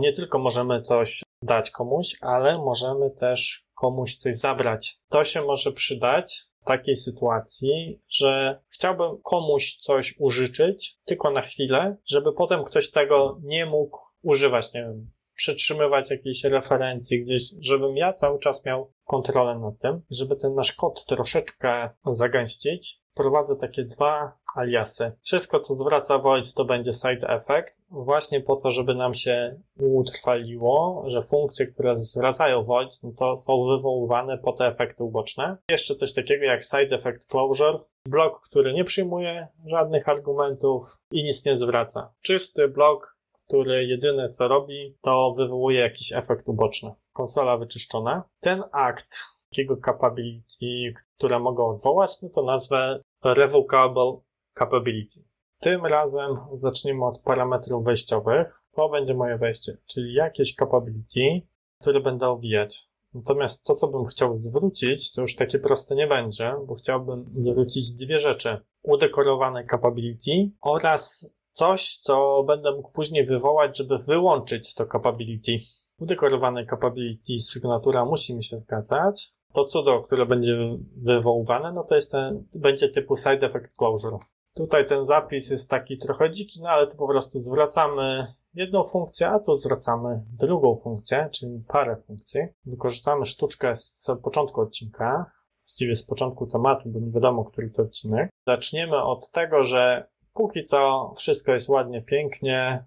nie tylko możemy coś dać komuś, ale możemy też komuś coś zabrać. To się może przydać w takiej sytuacji, że chciałbym komuś coś użyczyć tylko na chwilę, żeby potem ktoś tego nie mógł używać, nie wiem, przytrzymywać jakiejś referencji gdzieś, żebym ja cały czas miał kontrolę nad tym. Żeby ten nasz kod troszeczkę zagęścić, wprowadzę takie dwa aliasy. Wszystko, co zwraca void, to będzie side effect, właśnie po to, żeby nam się utrwaliło, że funkcje, które zwracają void, no to są wywoływane po te efekty uboczne. Jeszcze coś takiego jak side effect closure, blok, który nie przyjmuje żadnych argumentów i nic nie zwraca. Czysty blok, który jedyne co robi, to wywołuje jakiś efekt uboczny. Konsola wyczyszczona. Ten akt takiego capability, które mogę odwołać, no to nazwę revocable capability. Tym razem zaczniemy od parametrów wejściowych. To będzie moje wejście, czyli jakieś capability, które będę owijać. Natomiast to, co bym chciał zwrócić, to już takie proste nie będzie, bo chciałbym zwrócić dwie rzeczy. Udekorowane capability oraz coś, co będę mógł później wywołać, żeby wyłączyć to capability. Udekorowane capability sygnatura musi mi się zgadzać. To cudo, które będzie wywoływane, no to jest będzie typu side effect closure. Tutaj ten zapis jest taki trochę dziki, no ale to po prostu zwracamy jedną funkcję, a tu zwracamy drugą funkcję, czyli parę funkcji. Wykorzystamy sztuczkę z początku odcinka, właściwie z początku tematu, bo nie wiadomo, który to odcinek. Zaczniemy od tego, że póki co wszystko jest ładnie, pięknie,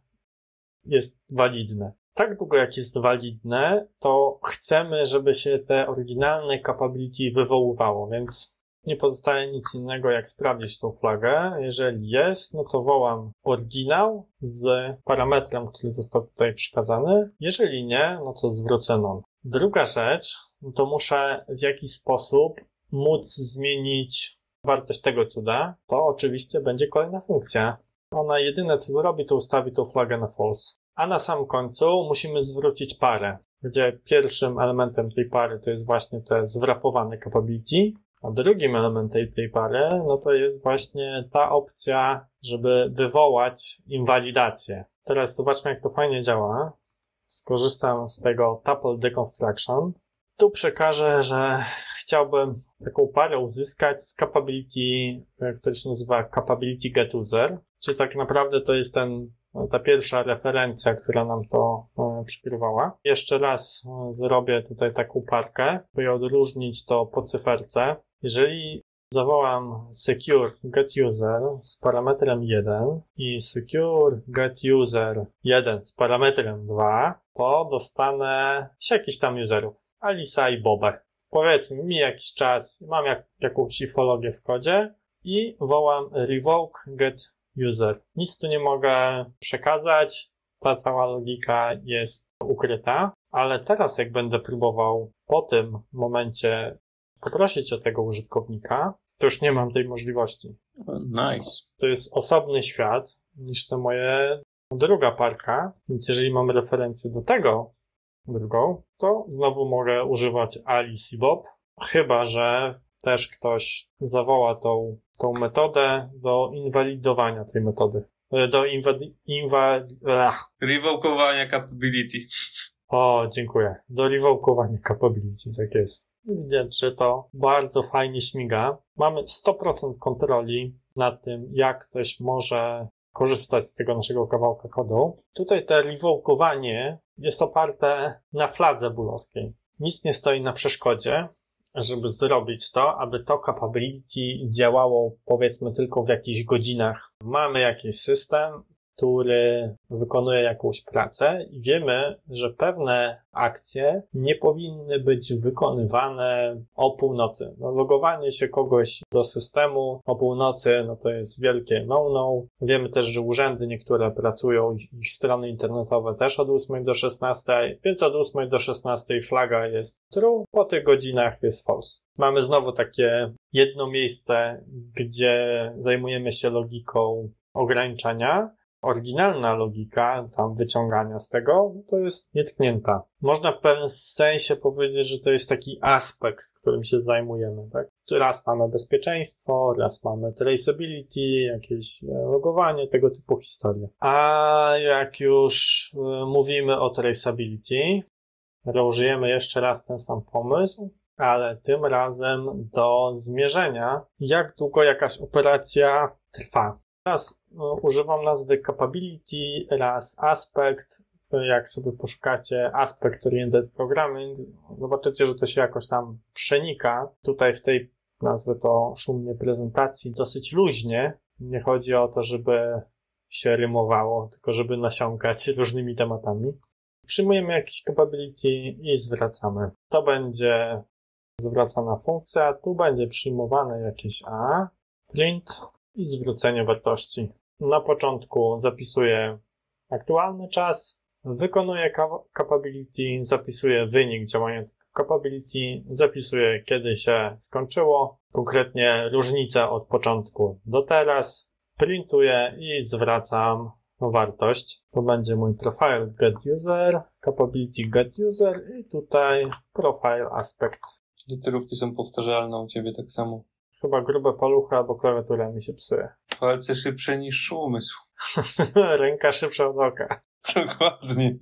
jest walidne. Tak długo jak jest walidne, to chcemy, żeby się te oryginalne capability wywoływało, więc nie pozostaje nic innego jak sprawdzić tą flagę. Jeżeli jest, no to wołam oryginał z parametrem, który został tutaj przekazany. Jeżeli nie, no to zwrócę none. Druga rzecz, no to muszę w jakiś sposób móc zmienić wartość tego cuda. To oczywiście będzie kolejna funkcja. Ona jedyne co zrobi, to ustawi tą flagę na false. A na sam końcu musimy zwrócić parę, gdzie pierwszym elementem tej pary to jest właśnie te zwrapowane capability, a drugim elementem tej pary, no to jest właśnie ta opcja, żeby wywołać inwalidację. Teraz zobaczmy, jak to fajnie działa. Skorzystam z tego tuple deconstruction. Tu przekażę, że chciałbym taką parę uzyskać z capability, która się nazywa capability getuser, czyli tak naprawdę to jest ta pierwsza referencja, która nam to przykrywała. Jeszcze raz zrobię tutaj taką parkę, by odróżnić to po cyferce. Jeżeli zawołam secure getUser z parametrem 1 i secure getUser 1 z parametrem 2, to dostanę jakichś tam userów. Alisa i Bobę. Powiedzmy mi jakiś czas, mam jakąś ifologię w kodzie i wołam revoke getUser. Nic tu nie mogę przekazać, ta cała logika jest ukryta, ale teraz jak będę próbował po tym momencie poprosić o tego użytkownika, to już nie mam tej możliwości. Nice. To jest osobny świat niż to moje druga parka, więc jeżeli mam referencję do tego drugą, to znowu mogę używać Alice i Bob, chyba że też ktoś zawoła tą metodę do inwalidowania tej metody. Do revokowania capability. O, dziękuję. Do revokowania capability, tak jest. Widać, że to bardzo fajnie śmiga. Mamy 100% kontroli nad tym, jak ktoś może korzystać z tego naszego kawałka kodu. Tutaj to revokowanie jest oparte na fladze boolowskiej. Nic nie stoi na przeszkodzie, żeby zrobić to, aby to capability działało powiedzmy tylko w jakichś godzinach. Mamy jakiś system, który wykonuje jakąś pracę i wiemy, że pewne akcje nie powinny być wykonywane o północy. No, logowanie się kogoś do systemu o północy, no to jest wielkie no-no. Wiemy też, że urzędy niektóre pracują, ich strony internetowe też od 8 do 16, więc od 8 do 16 flaga jest true, po tych godzinach jest false. Mamy znowu takie jedno miejsce, gdzie zajmujemy się logiką ograniczania. oryginalna logika tam wyciągania z tego, to jest nietknięta. Można w pewnym sensie powiedzieć, że to jest taki aspekt, którym się zajmujemy, tak? Raz mamy bezpieczeństwo, raz mamy traceability, jakieś logowanie, tego typu historie. A jak już mówimy o traceability, użyjemy jeszcze raz ten sam pomysł, ale tym razem do zmierzenia, jak długo jakaś operacja trwa. Raz używam nazwy capability, raz aspect. Jak sobie poszukacie aspect oriented programming, zobaczycie, że to się jakoś tam przenika. Tutaj w tej, nazwę to szumnie, prezentacji dosyć luźnie. Nie chodzi o to, żeby się rymowało, tylko żeby nasiąkać różnymi tematami. Przyjmujemy jakiś capability i zwracamy. To będzie zwracana funkcja, tu będzie przyjmowane jakieś A, print i zwrócenie wartości. Na początku zapisuję aktualny czas, wykonuję capability, zapisuję wynik działania tego capability, zapisuję kiedy się skończyło, konkretnie różnicę od początku do teraz, printuję i zwracam wartość. To będzie mój profile getUser, capability getUser i tutaj profile aspect. Literówki są powtarzalne u ciebie tak samo. Chyba grube paluchy albo klawiatura mi się psuje. Palce szybsze niż umysł. Ręka szybsza od oka. Dokładnie.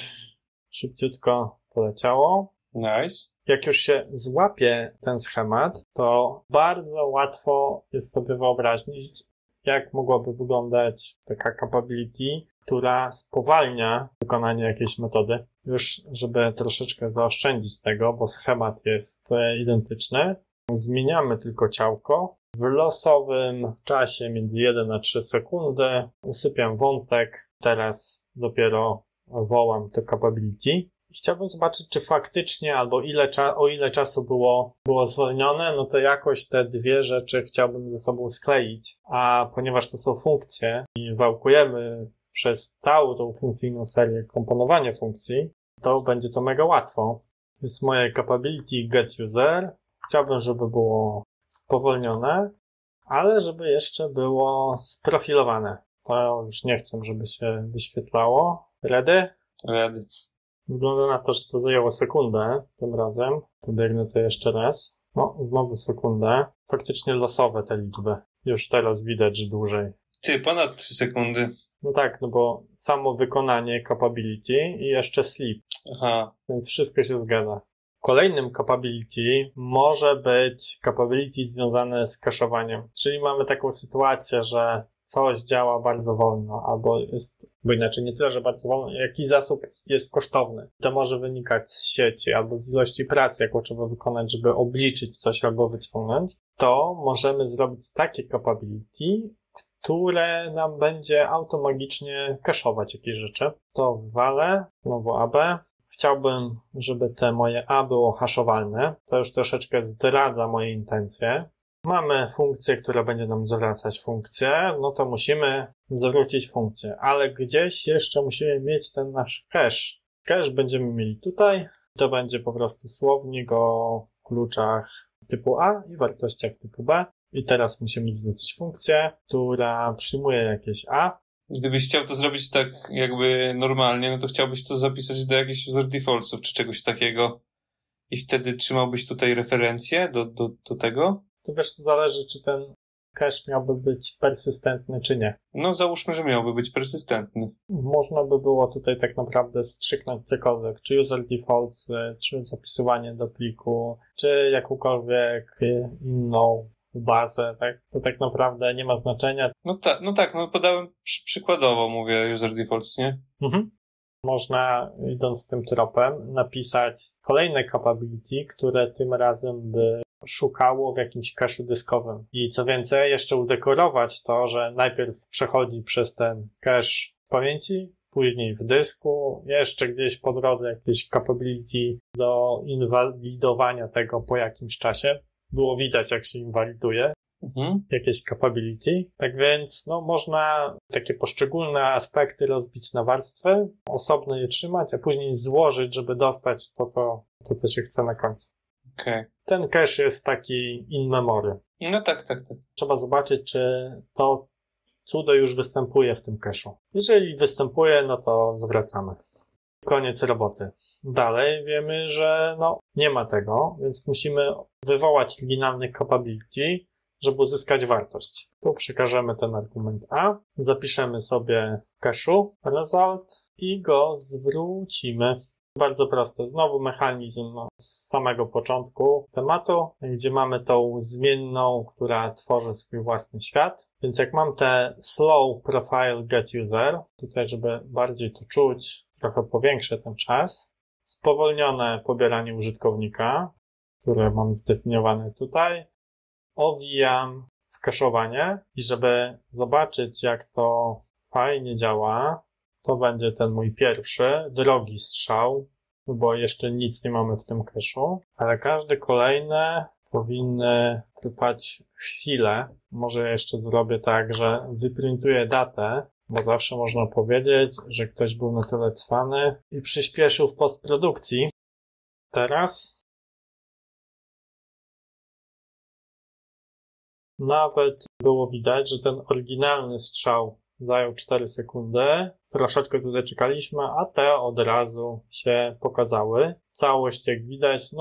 Szybciutko poleciało. Nice. Jak już się złapie ten schemat, to bardzo łatwo jest sobie wyobrazić, jak mogłaby wyglądać taka capability, która spowalnia wykonanie jakiejś metody. Już, żeby troszeczkę zaoszczędzić tego, bo schemat jest identyczny, zmieniamy tylko ciałko. W losowym czasie między 1 a 3 sekundy usypiam wątek. Teraz dopiero wołam to capability. I chciałbym zobaczyć, czy faktycznie, albo o ile czasu było zwolnione, no to jakoś te dwie rzeczy chciałbym ze sobą skleić. A ponieważ to są funkcje i wałkujemy przez całą tą funkcyjną serię komponowanie funkcji, to będzie to mega łatwo. To jest moje capability getUser. Chciałbym, żeby było spowolnione, ale żeby jeszcze było sprofilowane. To już nie chcę, żeby się wyświetlało. Ready? Ready. Wygląda na to, że to zajęło sekundę tym razem. Pobiegnę to jeszcze raz. No, znowu sekundę. Faktycznie losowe te liczby. Już teraz widać, że dłużej. Ty, ponad 3 sekundy. No tak, no bo samo wykonanie capability i jeszcze sleep. Aha. Więc wszystko się zgadza. Kolejnym capability może być capability związane z cache'owaniem. Czyli mamy taką sytuację, że coś działa bardzo wolno, bo inaczej nie tyle, że bardzo wolno, jaki zasób jest kosztowny. To może wynikać z sieci albo z ilości pracy, jaką trzeba wykonać, żeby obliczyć coś albo wyciągnąć. To możemy zrobić takie capability, które nam będzie automagicznie cache'ować jakieś rzeczy. To walę, znowu AB. Chciałbym, żeby te moje A było haszowalne. To już troszeczkę zdradza moje intencje. Mamy funkcję, która będzie nam zwracać funkcję, no to musimy zwrócić funkcję, ale gdzieś jeszcze musimy mieć ten nasz cache. Cache będziemy mieli tutaj, to będzie po prostu słownik o kluczach typu A i wartościach typu B. I teraz musimy zwrócić funkcję, która przyjmuje jakieś A. Gdybyś chciał to zrobić tak jakby normalnie, no to chciałbyś to zapisać do jakichś user defaultsów czy czegoś takiego i wtedy trzymałbyś tutaj referencję do tego? To wiesz, to zależy, czy ten cache miałby być persystentny, czy nie. No załóżmy, że miałby być persystentny. Można by było tutaj tak naprawdę wstrzyknąć cokolwiek, czy user defaults, czy zapisywanie do pliku, czy jakąkolwiek inną bazę, tak? To tak naprawdę nie ma znaczenia. No tak, podałem przykładowo, mówię user defaults, nie? Mhm. Można, idąc tym tropem, napisać kolejne capability, które tym razem by szukało w jakimś cache'u dyskowym. I co więcej, jeszcze udekorować to, że najpierw przechodzi przez ten cache w pamięci, później w dysku, jeszcze gdzieś po drodze jakieś capability do inwalidowania tego po jakimś czasie. Było widać, jak się inwaliduje. Jakieś capability. Tak więc można takie poszczególne aspekty rozbić na warstwy, osobno je trzymać, a później złożyć, żeby dostać to, co się chce na końcu. Okay. Ten cache jest taki in memory. No tak. Trzeba zobaczyć, czy to, cudo już występuje w tym cache'u. Jeżeli występuje, no to zwracamy. Koniec roboty. Dalej wiemy, że nie ma tego, więc musimy wywołać oryginalny capability, żeby uzyskać wartość. Tu przekażemy ten argument A, zapiszemy sobie w cache'u result i go zwrócimy. Bardzo proste. Znowu mechanizm z samego początku tematu, gdzie mamy tą zmienną, która tworzy swój własny świat. Więc jak mam te slow profile get user, tutaj żeby bardziej to czuć, trochę powiększę ten czas. Spowolnione pobieranie użytkownika, które mam zdefiniowane tutaj. Owijam w cache'owanie i żeby zobaczyć, jak to fajnie działa, to będzie ten mój pierwszy, drogi strzał, bo jeszcze nic nie mamy w tym cache'u, ale każdy kolejny powinny trwać chwilę. Może jeszcze zrobię tak, że wyprintuję datę, bo zawsze można powiedzieć, że ktoś był na tyle cwany i przyspieszył w postprodukcji. Teraz nawet było widać, że ten oryginalny strzał zajął 4 sekundy. Troszeczkę tutaj czekaliśmy, a te od razu się pokazały. Całość, jak widać,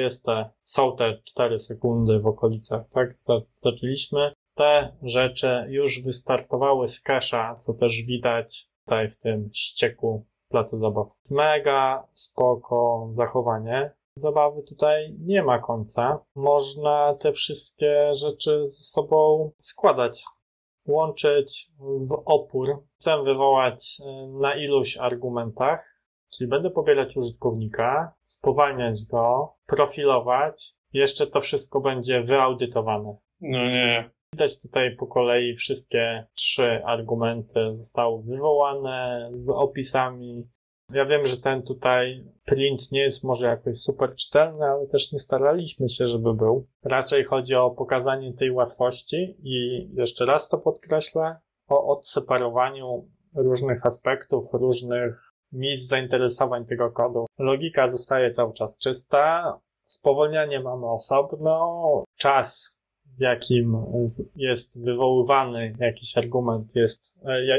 są te 4 sekundy w okolicach, tak? Zaczęliśmy. Te rzeczy już wystartowały z cache'a, co też widać tutaj w tym ścieku placu zabaw. Mega spoko zachowanie. Zabawy tutaj nie ma końca. Można te wszystkie rzeczy ze sobą składać, łączyć w opór. Chcę wywołać na iluś argumentach, czyli będę pobierać użytkownika, spowalniać go, profilować. Jeszcze to wszystko będzie wyaudytowane. No nie. Widać tutaj po kolei wszystkie 3 argumenty zostały wywołane z opisami. Ja wiem, że ten tutaj print nie jest może jakoś super czytelny, ale też nie staraliśmy się, żeby był. Raczej chodzi o pokazanie tej łatwości i jeszcze raz to podkreślę, o odseparowaniu różnych aspektów, różnych miejsc zainteresowań tego kodu. Logika zostaje cały czas czysta, spowolnianie mamy osobno, czas, w jakim jest wywoływany jakiś argument, jest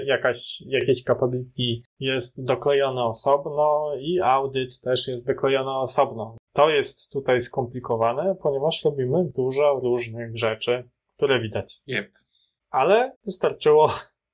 jakieś capability jest doklejone osobno i audyt też jest doklejony osobno. To jest tutaj skomplikowane, ponieważ robimy dużo różnych rzeczy, które widać. Yep. Ale wystarczyło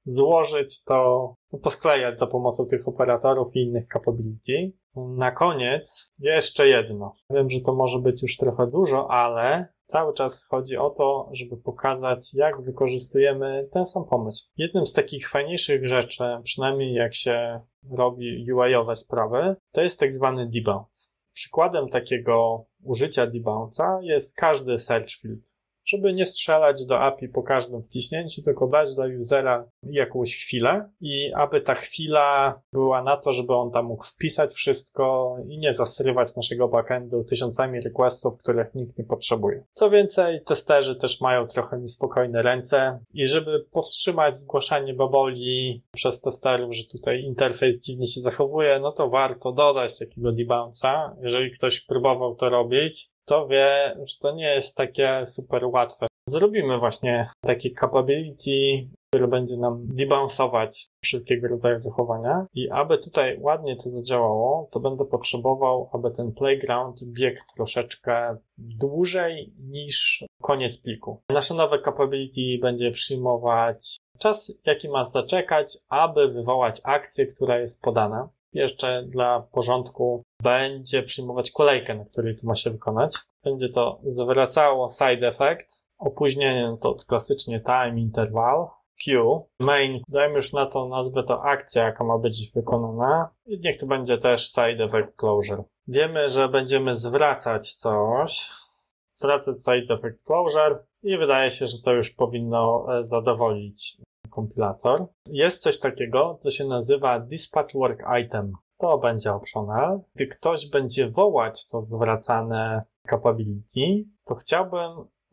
złożyć to, posklejać za pomocą tych operatorów i innych capability. Na koniec jeszcze jedno. Wiem, że to może być już trochę dużo, ale cały czas chodzi o to, żeby pokazać, jak wykorzystujemy ten sam pomysł. Jednym z takich fajniejszych rzeczy, przynajmniej jak się robi UI-owe sprawy, to jest tak zwany debounce. Przykładem takiego użycia debounce'a jest każdy search field. Żeby nie strzelać do API po każdym wciśnięciu, tylko dać dla usera jakąś chwilę i aby ta chwila była na to, żeby on tam mógł wpisać wszystko i nie zasrywać naszego backendu tysiącami requestów, których nikt nie potrzebuje. Co więcej, testerzy też mają trochę niespokojne ręce i żeby powstrzymać zgłaszanie baboli przez testerów, że tutaj interfejs dziwnie się zachowuje, no to warto dodać takiego debounce'a. Jeżeli ktoś próbował to robić, to wie, że to nie jest takie super łatwe. Zrobimy właśnie takie capability, które będzie nam debounce'ować wszelkiego rodzaju zachowania i aby tutaj ładnie to zadziałało, to będę potrzebował, aby ten playground biegł troszeczkę dłużej niż koniec pliku. Nasze nowe capability będzie przyjmować czas, jaki ma zaczekać, aby wywołać akcję, która jest podana. Jeszcze dla porządku będzie przyjmować kolejkę, na której to ma się wykonać. Będzie to zwracało side effect. Opóźnienie to klasycznie time interval. Q. Main. Dajmy już na to, nazwę to akcja, jaka ma być wykonana. I niech to będzie też side effect closure. Wiemy, że będziemy zwracać coś. Zwracać side effect closure i wydaje się, że to już powinno zadowolić kompilator. Jest coś takiego, co się nazywa dispatch work item. To będzie optional. Gdy ktoś będzie wołać to zwracane capability, to chciałbym,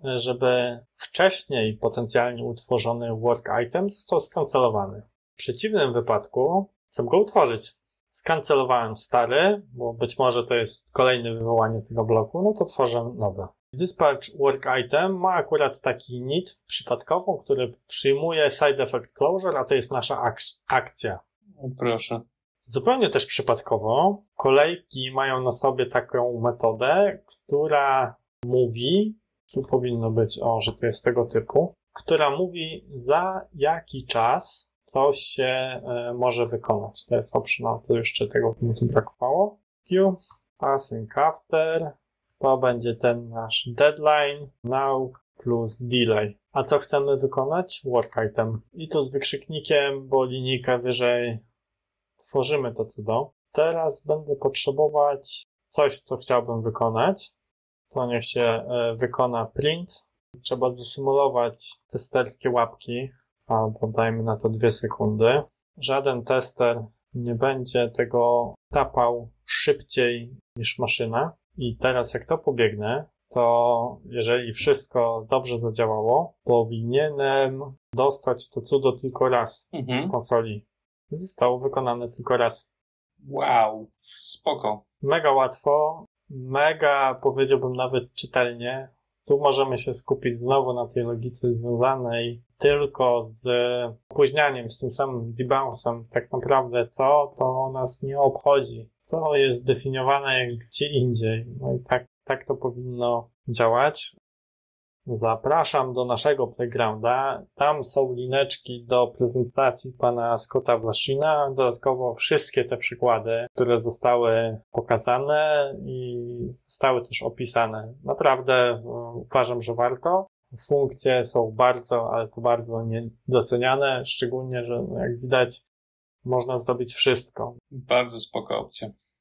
żeby wcześniej potencjalnie utworzony work item został skancelowany. W przeciwnym wypadku chcę go utworzyć. Skancelowałem stary, bo być może to jest kolejne wywołanie tego bloku, no to tworzę nowe. Dispatch Work Item ma akurat taki init przypadkową, który przyjmuje side effect closure, a to jest nasza akcja. O, proszę. Zupełnie też przypadkowo kolejki mają na sobie taką metodę, która mówi, tu powinno być, że to jest tego typu, która mówi, za jaki czas coś się może wykonać. To jest optional, to jeszcze tego mi tu brakowało. Q, passing after, to będzie ten nasz deadline, now plus delay. A co chcemy wykonać? Work item. I tu z wykrzyknikiem, bo linijkę wyżej tworzymy to cudo. Teraz będę potrzebować coś, co chciałbym wykonać. To niech się wykona print. Trzeba zasymulować testerskie łapki, albo dajmy na to 2 sekundy. Żaden tester nie będzie tego tapał szybciej niż maszyna. I teraz jak to pobiegnę, to jeżeli wszystko dobrze zadziałało, powinienem dostać to cudo tylko raz w konsoli. Zostało wykonane tylko raz. Wow, spoko. Mega łatwo, mega powiedziałbym nawet czytelnie. Tu możemy się skupić znowu na tej logice związanej tylko z opóźnianiem, z tym samym debounce'em. Tak naprawdę co, to nas nie obchodzi. Co jest zdefiniowane jak gdzie indziej. No i tak to powinno działać. Zapraszam do naszego playgrounda. Tam są lineczki do prezentacji pana Scotta Blashina. Dodatkowo wszystkie te przykłady, które zostały pokazane i zostały też opisane. Naprawdę uważam, że warto. Funkcje są bardzo, ale to bardzo niedoceniane. Szczególnie, że jak widać można zrobić wszystko. Bardzo spoko opcja.